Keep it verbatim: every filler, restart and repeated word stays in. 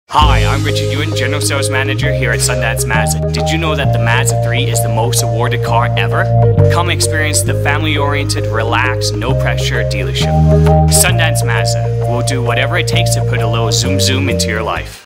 Hi, I'm Richard Ewan, General Sales Manager here at Sundance Mazda. Did you know that the Mazda three is the most awarded car ever? Come experience the family-oriented, relaxed, no-pressure dealership. Sundance Mazda will do whatever it takes to put a little zoom zoom into your life.